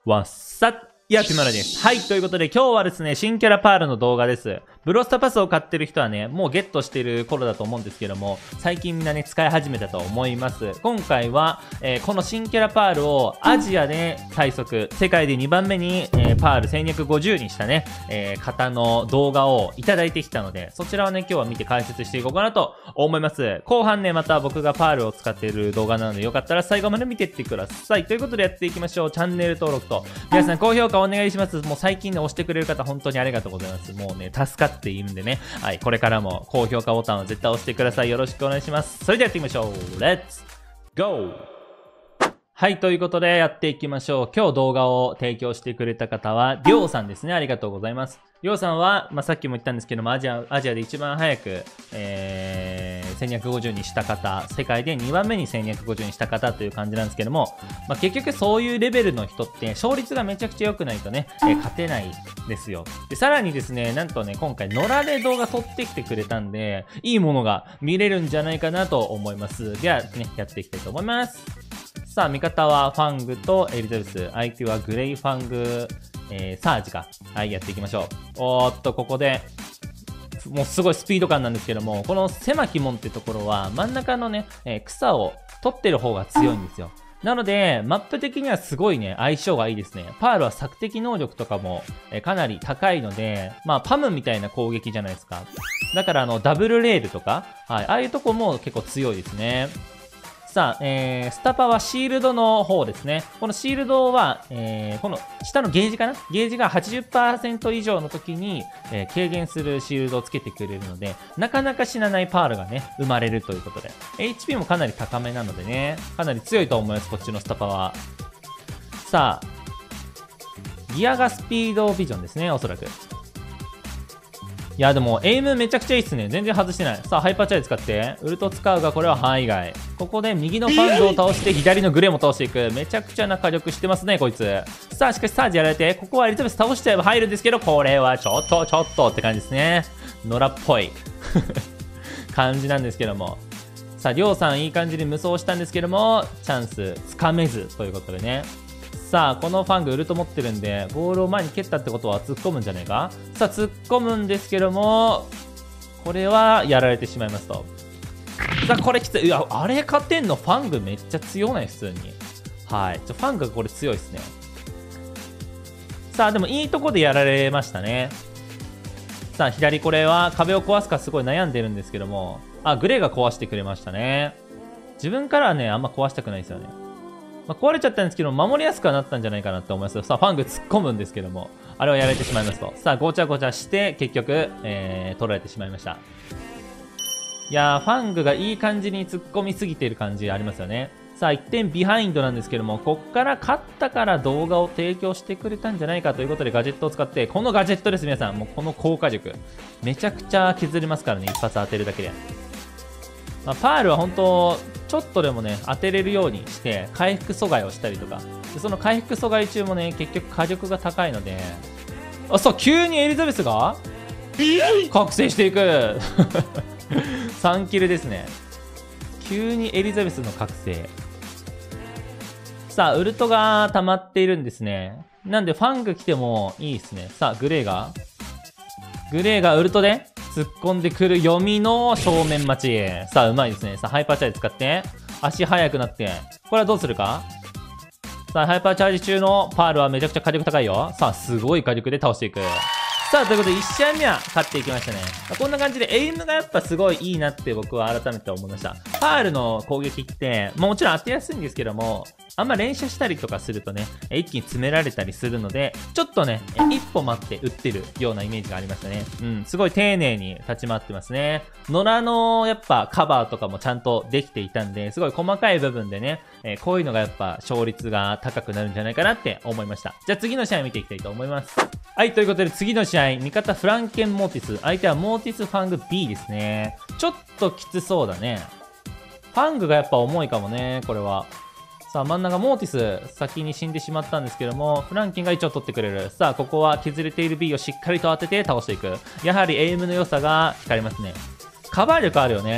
わっさやってまらです。はい。ということで、今日はですね、新キャラパールの動画です。ブロスタパスを買ってる人はね、もうゲットしてる頃だと思うんですけども、最近みんなね、使い始めたと思います。今回は、この新キャラパールをアジアで最速、世界で2番目に、パール1250にしたね、方の動画をいただいてきたので、そちらをね、今日は見て解説していこうかなと思います。後半ね、また僕がパールを使っている動画なので、よかったら最後まで見てってください。ということでやっていきましょう。チャンネル登録と、皆さん高評価お願いします。もう最近ね、押してくれる方本当にありがとうございます。もうね、助かっているんでね。はい、これからも高評価ボタンを絶対押してください。よろしくお願いします。それではやっていきましょう。レッツゴー。はい、ということでやっていきましょう。今日動画を提供してくれた方は、りょうさんですね。ありがとうございます。りょうさんは、さっきも言ったんですけども、アジアで一番早く、1250にした方、世界で2番目に1250にした方という感じなんですけども、結局そういうレベルの人って、勝率がめちゃくちゃ良くないとね、勝てないですよ。で、さらにですね、なんとね、今回、野良で動画撮ってきてくれたんで、いいものが見れるんじゃないかなと思います。では、ね、やっていきたいと思います。さあ、味方はファングとエリザベス。相手はグレイファング、サージか。はい、やっていきましょう。おーっと、ここで、もうすごいスピード感なんですけども、この狭き門ってところは、真ん中のね、草を取ってる方が強いんですよ。なので、マップ的にはすごいね、相性がいいですね。パールは索敵能力とかも、かなり高いので、パムみたいな攻撃じゃないですか。だからダブルレールとか、はい、ああいうとこも結構強いですね。さあ、スタパはシールドの方ですね。このシールドは、この下のゲージかな、ゲージが 80% 以上の時に、軽減するシールドをつけてくれるので、なかなか死なないパールがね、生まれるということで。HP もかなり高めなのでね、かなり強いと思います、こっちのスタパは。さあ、ギアがスピードビジョンですね、おそらく。いや、でも、エイムめちゃくちゃいいっすね。全然外してない。さあ、ハイパーチャージ使って。ウルト使うが、これは範囲外。ここで右のファンドを倒して、左のグレーも倒していく。めちゃくちゃな火力してますね、こいつ。さあ、しかしサージやられて、ここはエリザベス倒しちゃえば入るんですけど、これはちょっとって感じですね。野良っぽい感じなんですけども。さあ、りょうさんいい感じに無双したんですけども、チャンスつかめずということでね。さあ、このファングウルト持ってるんで、ボールを前に蹴ったってことは突っ込むんじゃないか。さあ、突っ込むんですけども、これはやられてしまいますと。さあ、これきつい。いや、あれ勝てんのファングめっちゃ強ない、普通に。はい。ファングがこれ強いですね。さあ、でもいいとこでやられましたね。さあ、左これは壁を壊すかすごい悩んでるんですけども、グレーが壊してくれましたね。自分からはね、あんま壊したくないですよね。壊れちゃったんですけど、守りやすくはなったんじゃないかなって思いますよ。さあ、ファング突っ込むんですけども、あれはやられてしまいますと。さあ、ごちゃごちゃして、結局、取られてしまいました。いやー、ファングがいい感じに突っ込みすぎている感じありますよね。さあ、1点ビハインドなんですけども、こっから勝ったから動画を提供してくれたんじゃないかということでガジェットを使って、このガジェットです、皆さん。もうこの効果力。めちゃくちゃ削れますからね、一発当てるだけで。パールは本当、ちょっとでもね、当てれるようにして、回復阻害をしたりとか。でその回復阻害中もね、結局火力が高いので、そう、急にエリザベスが覚醒していく3キルですね。急にエリザベスの覚醒。さあ、ウルトが溜まっているんですね。なんで、ファング来てもいいですね。さあ、グレーがウルトで突っ込んでくる読みの正面待ち。さあ、うまいですね。さあ、ハイパーチャージ使って、足速くなって、これはどうするか。さあ、ハイパーチャージ中のパールはめちゃくちゃ火力高いよ。さあ、すごい火力で倒していく。さあ、ということで、1試合目は勝っていきましたね。こんな感じで、エイムがやっぱすごいいいなって僕は改めて思いました。パールの攻撃って、もちろん当てやすいんですけども、あんま連射したりとかするとね、一気に詰められたりするので、ちょっとね、一歩待って打ってるようなイメージがありましたね。うん、すごい丁寧に立ち回ってますね。野良のやっぱカバーとかもちゃんとできていたんで、すごい細かい部分でね、こういうのがやっぱ勝率が高くなるんじゃないかなって思いました。じゃあ次の試合見ていきたいと思います。はい、ということで次の試合、味方フランケンモーティス、相手はモーティスファング B ですね。ちょっときつそうだね。ファングがやっぱ重いかもね、これは。さあ、真ん中、モーティス、先に死んでしまったんですけども、フランケンが一応取ってくれる。さあ、ここは削れている B をしっかりと当てて倒していく。やはりエイムの良さが光りますね。カバー力あるよね。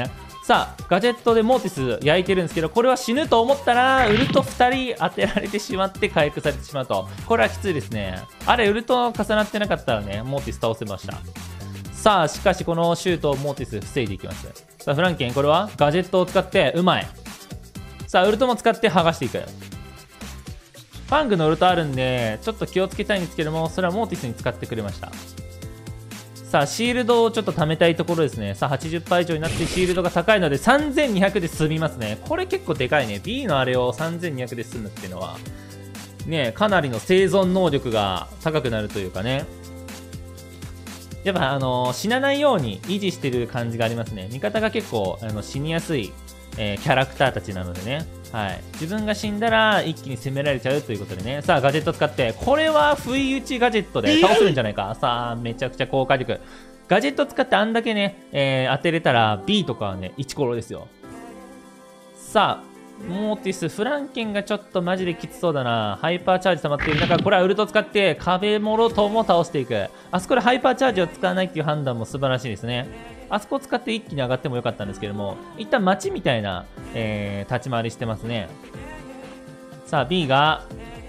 さあガジェットでモーティス焼いてるんですけど、これは死ぬと思ったらウルト2人当てられてしまって回復されてしまうと、これはきついですね。あれウルト重なってなかったらね、モーティス倒せました。さあしかしこのシュートをモーティス防いでいきます。さあフランケン、これはガジェットを使ってうまい。さあウルトも使って剥がしていく。ファングのウルトあるんでちょっと気をつけたいんですけども、それはモーティスに使ってくれました。さあシールドをちょっと貯めたいところですね。さあ 80% 以上になってシールドが高いので3200で済みますね。これ結構でかいね。 B のあれを3200で済むっていうのはね、かなりの生存能力が高くなるというかね、やっぱ死なないように維持してる感じがありますね。味方が結構死にやすい、キャラクターたちなのでね、はい、自分が死んだら一気に攻められちゃうということでね。さあガジェット使って、これは不意打ちガジェットで倒せるんじゃないか。さあめちゃくちゃ高火力ガジェット使ってあんだけね、当てれたら B とかはね1コロですよ。さあモーティス、フランケンがちょっとマジできつそうだな。ハイパーチャージ溜まっている中、これはウルト使って壁もろとも倒していく。あそこでハイパーチャージを使わないっていう判断も素晴らしいですね。あそこを使って一気に上がってもよかったんですけども、一旦街みたいな、立ち回りしてますね。さあ B が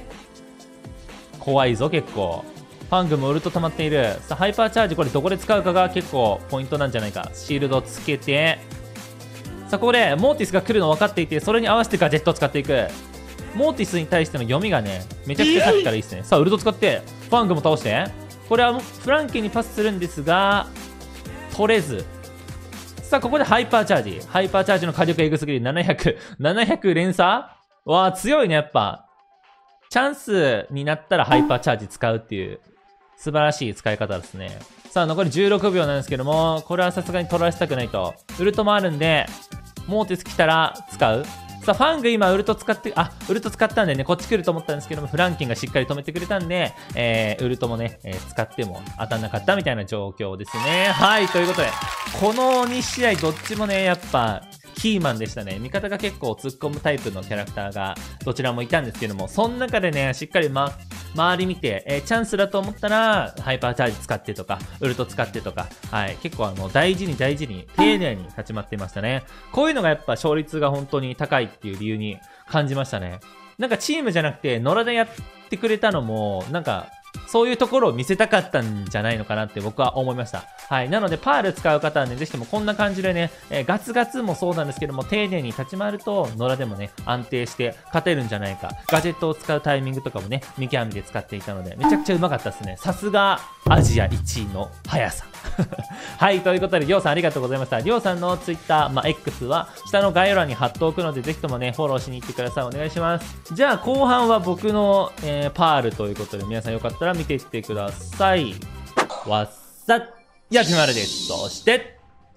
怖いぞ結構。ファングもウルト溜まっている。さあハイパーチャージ、これどこで使うかが結構ポイントなんじゃないか。シールドつけて、さあここでモーティスが来るの分かっていて、それに合わせてガジェットを使っていく。モーティスに対しての読みがねめちゃくちゃさっきからいいですね。さあウルト使ってファングも倒して、これはフランケンにパスするんですが取れず。さあここでハイパーチャージ、ハイパーチャージの火力エグすぎる。700連鎖わあ強いね。やっぱチャンスになったらハイパーチャージ使うっていう素晴らしい使い方ですね。さあ残り16秒なんですけども、これはさすがに取らせたくないと。ウルトもあるんでモーティス来たら使う。さあファング今ウルト使って、ウルト使ったんでねこっち来ると思ったんですけども、フランケンがしっかり止めてくれたんで、ウルトもね、使っても当たんなかったみたいな状況ですね。はい、ということでこの2試合どっちもねやっぱキーマンでしたね。味方が結構突っ込むタイプのキャラクターがどちらもいたんですけども、その中でねしっかり、周り見て、チャンスだと思ったらハイパーチャージ使ってとかウルト使ってとか、はい、結構大事に丁寧に立ち回っていましたね。こういうのがやっぱ勝率が本当に高いっていう理由に感じましたね。なんかチームじゃなくて野良でやってくれたのもなんかそういうところを見せたかったんじゃないのかなって僕は思いました。はい。なので、パール使う方はね、ぜひともこんな感じでね、ガツガツもそうなんですけども、丁寧に立ち回ると、野良でもね、安定して勝てるんじゃないか。ガジェットを使うタイミングとかもね、見極めて使っていたので、めちゃくちゃうまかったですね。さすが、アジア1位の速さ。はい。ということで、りょうさんありがとうございました。りょうさんの Twitter、X は下の概要欄に貼っておくので、ぜひともね、フォローしに行ってください。お願いします。じゃあ、後半は僕の、パールということで、皆さんよかったら見ていってください。わっさやきまるです。そして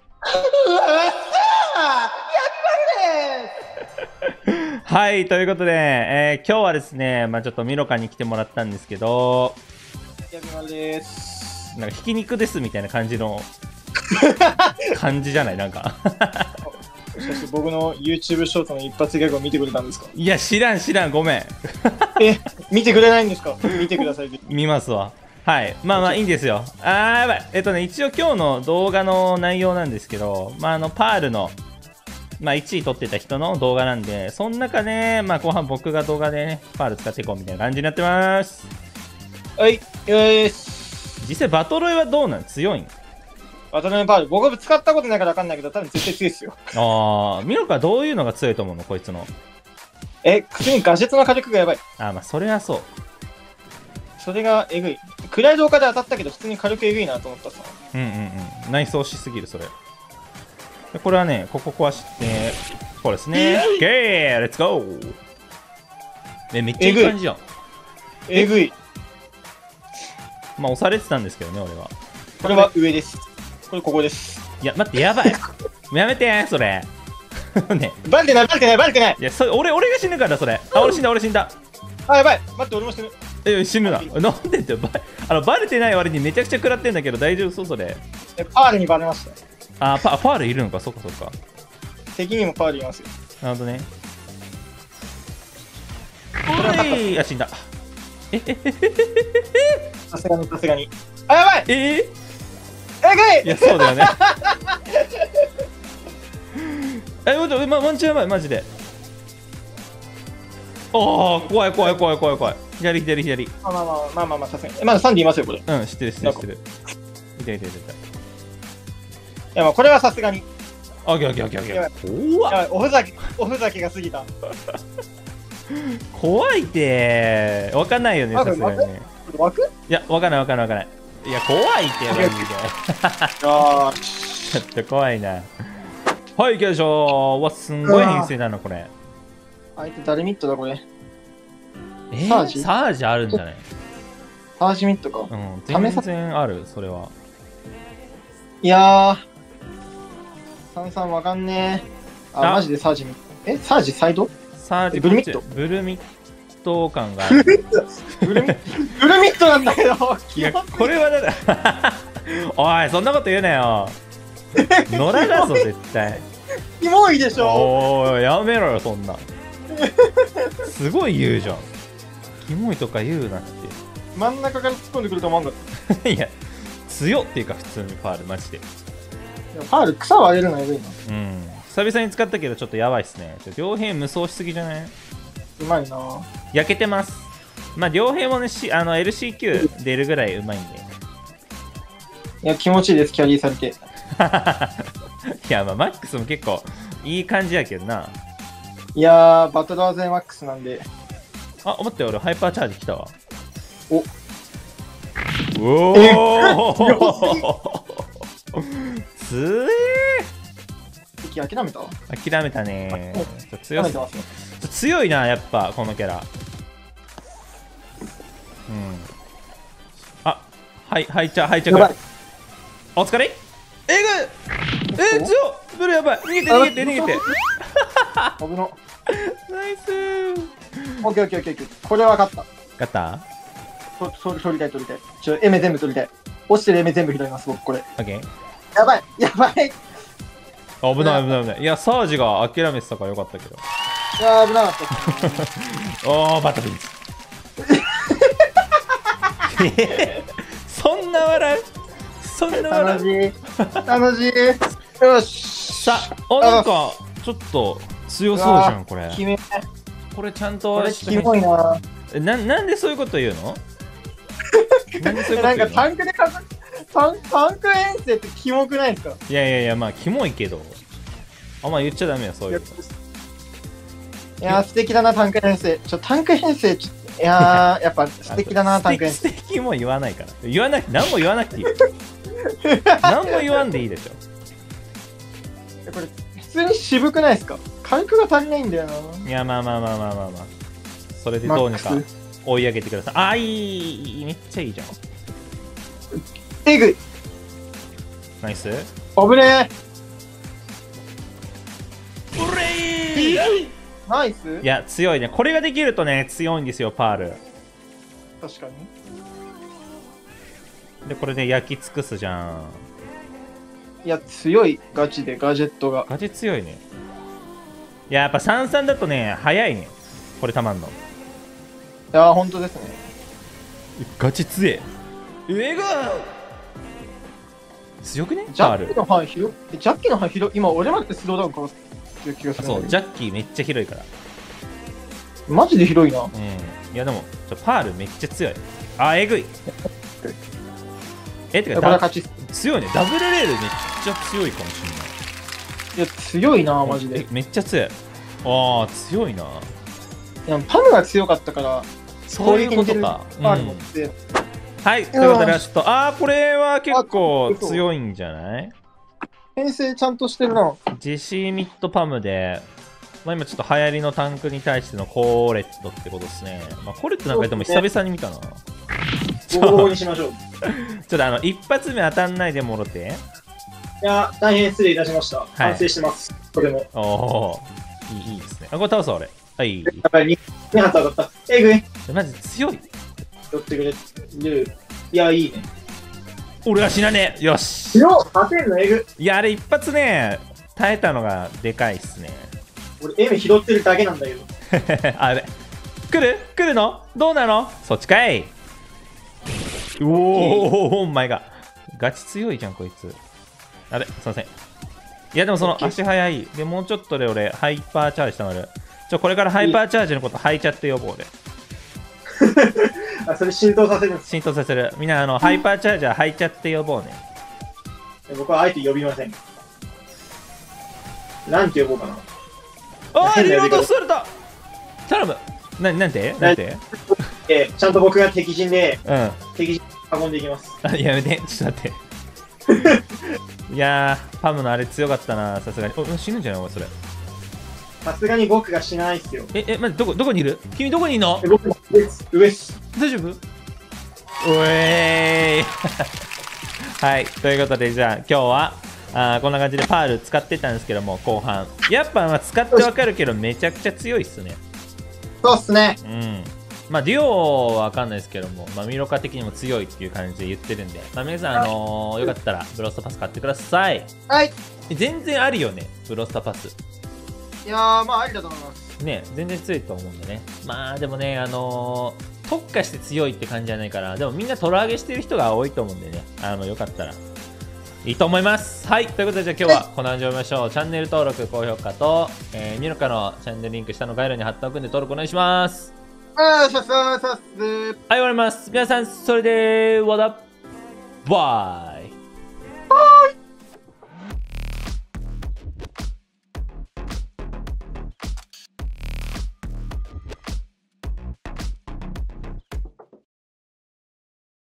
はい、ということで、今日はですね、ちょっとミロカに来てもらったんですけど、 やきまるです。 なんかひき肉ですみたいな感じの感じじゃない？なんかもしかして僕の YouTube ショートの一発ギャグを見てくれたんですか？ いや、知らん、ごめん。 見てくれないんですか？見てください。 見ますわ。はい。いいんですよ。やばい。一応今日の動画の内容なんですけど、パールの、1位取ってた人の動画なんで、その中で、後半僕が動画でね、パール使っていこうみたいな感じになってます。 はい、よーし。 実際バトロイはどうなん強いん？ バトロイのパール、僕は使ったことないから分かんないけど、多分絶対強いですよ。 ミロカどういうのが強いと思うのこいつの。 普通にガジェットの火力がやばい。 それはそう。 それがえぐい。暗い動画で当たったけど、普通に火力えぐいなと思ったさ。 内装しすぎる、それ。これはね、ここ壊して、これですね。ゲーレッツゴー。めっちゃいい感じやん。 えぐい。 押されてたんですけどね、俺は。 これは上です。ここです。 いや、待って、やばい。やめて、それ。ね。 バレてない。 いや、俺が死ぬから、それ。俺死んだ。 やばい。待って、俺も死ぬ。 死ぬな。なんでってバレてない割にめちゃくちゃ食らってんだけど大丈夫そう？それ。 パールにバレました。 パールいるのか。そっか。 敵にもパールいますよ。 なるほどね。死んだ。 さすがに。やばい。 えぐい。いや、そうだよね。 ワンチャンやばい、マジで。おー、怖い。左。 まあ、さすがに。まだサンディいますよ、これ。いうん、知ってる。痛い。 や、まあ、これはさすがに。 オッケー。 やばい、おふざけが過ぎた。 怖いってわかんないよね、さすがにね。 枠？ いや、わかんない。いや、怖いって、マジで。 あちょっと怖いな。はい、行きましょう。わ、すんごい編成なの、これ。 相手誰ミットだ、これ。 サージあるんじゃない？ サージミットか。 うん、全然ある、それは。 いやー、33わかんねえ。マジでサージミット。サージサイド？ サージブルミット？ ブルミット感がある。 ブルミットなんだけど。 いや、これはだおい、そんなこと言うなよ。野良だぞ、絶対。 キモいでしょ。 おー、やめろよ、そんな。すごい言うじゃん。キモいとか言うなって。 真ん中から突っ込んでくると思うんだっいや、強っていうか、普通にファール、マジで。 た。ファール、草を上げるのやばいな。 うん。久々に使ったけど、ちょっとやばいっすね。両辺無双しすぎじゃない？ うまいな。 焼けてます。まあ、両辺もね、LCQ 出るぐらいうまいんで。 いや、気持ちいいです、キャリーされて。 いや、まあ、マックスも結構いい感じやけどな。 いやー、バトラーゼマックスなんで。 あ、思ったよ、俺、ハイパーチャージ来たわ。 おおつ敵諦めた？ え諦めたね。 諦めてますね。 強いな、やっぱ、このキャラ。うん。あ、はいちゃう。 やばい。 お疲れ。強っ。ブルやばい。逃げて。 危な。 ナイス。 オッケー。これは勝った。 勝った？ 取りたい。エメ全部取りたい。落ちてるエメ全部拾います、僕、これ。 オッケー。 やばい。 危ない。いや、サージが諦めてたからよかったけど。 いやー、危なかった。 おー、バトルそんな笑楽しい。よし。 さあ、なんか、ちょっと強そうじゃん、これ。 決め。 これちゃんと。 これキモいな。 なんでそういうこと言うの？ なんかタンクでタンク遠征ってキモくないですか？ いや、まあ、キモいけど。あんま言っちゃダメよ、そういうの。 いやー、素敵だな、タンク編成。タンク編成、いやー、やっぱ素敵だな、タンク編成。 素敵も言わないから。何も言わなくていい。何も言わんでいいでしょ。 これ、普通に渋くないですか？火力が足りないんだよな。 いや、まあ。それでどうにか追い上げてください。あ、いい。めっちゃいいじゃん。 えぐい。 ナイス。 危ねうれー。 ナイス。 いや、強いね。これができるとね、強いんですよ、パール。 確かに。 で、これで焼き尽くすじゃん。 いや、強い、ガチで、ガジェットが。 ガチ強いね。いや、やっぱ33だとね、早いね。これたまんの。 いやー、ほんとですね。 ガチ強え。強くね？ ジャッキの範囲広い。今、俺までスローダウンかかってる気がする。 そう、ジャッキーめっちゃ広いから。 マジで広いな。 うん。いや、でも、パールめっちゃ強い。あ、えぐい。てか、 これ勝ち強いね。ダブルレールめっちゃ強いかもしれない。 いや、強いな、マジで。 めっちゃ強い。ああ、強いな。 いや、パムが強かったから、 そういうことか。はい、ということでラスト。これは結構強いんじゃない？ 編成ちゃんとしてるな。 ジェシーミッドパムで、今ちょっと流行りのタンクに対してのコーレットってことですね。コーレットなんかでも久々に見たな。 ボコボコにしましょう。 ちょっと一発目当たんないでもろて。 いや、大変失礼いたしました。反省してます。これも。 おお、いいですね。これ倒す俺。はい。 やっぱり2発当たった。えぐい。 マジ強い。 寄ってくれる。いや、いいね。 俺は死なねえ。よし。 勝てんのえぐ。 いや、あれ一発ね、耐えたのがでかいっすね。 俺、エメ拾ってるだけなんだけど。 あれ。来るの？どうなの？そっちかい。おお、お前が。ガチ強いじゃん、こいつ。あれ、すいません。 いやでもその OK 足速い。で、もうちょっとで俺、ハイパーチャージしたまる。これからハイパーチャージのこと吐いちゃって呼ぼうで。 あ、それ浸透させるんです。 浸透させる。みんな、ハイパーチャージャー吐いちゃって呼ぼうね。 僕はあえて呼びません。なんて呼ぼうかな。 あー、リロー変な呼び方ドされた頼むなんてちゃんと僕が敵陣で、 うん。 敵陣運んでいきます。 あ、やめて、ちょっと待って。いやー、パムのあれ強かったな、さすがに。お、死ぬんじゃないお前それ。 さすがに僕がしないっすよ。 待って、どこにいる君どこにいんの僕も上っす。 大丈夫うえーいはい、ということで、じゃあ今日はこんな感じでパール使ってたんですけども、後半。やっぱ使ってわかるけど、めちゃくちゃ強いっすね。 そうっすね。 うん。まあ、デュオはわかんないですけども、まあ、ミロカ的にも強いっていう感じで言ってるんで、まあ、皆さん、よかったらブロスタパス買ってください。 はい。 全然あるよね、ブロスタパス。 いやー、まあ、ありだと思います。 ね、全然強いと思うんでね。まあ、でもね、特化して強いって感じじゃないから、でもみんなトロ上げしてる人が多いと思うんでね、よかったらいいと思います。はい、ということで、じゃあ今日はこの辺で終わりましょう。チャンネル登録、高評価と、ミロカのチャンネルリンク下の概要欄に貼っておくんで登録お願いします。 あー、さっすー。 はい、終わります。皆さん、それで、わだ、バイ。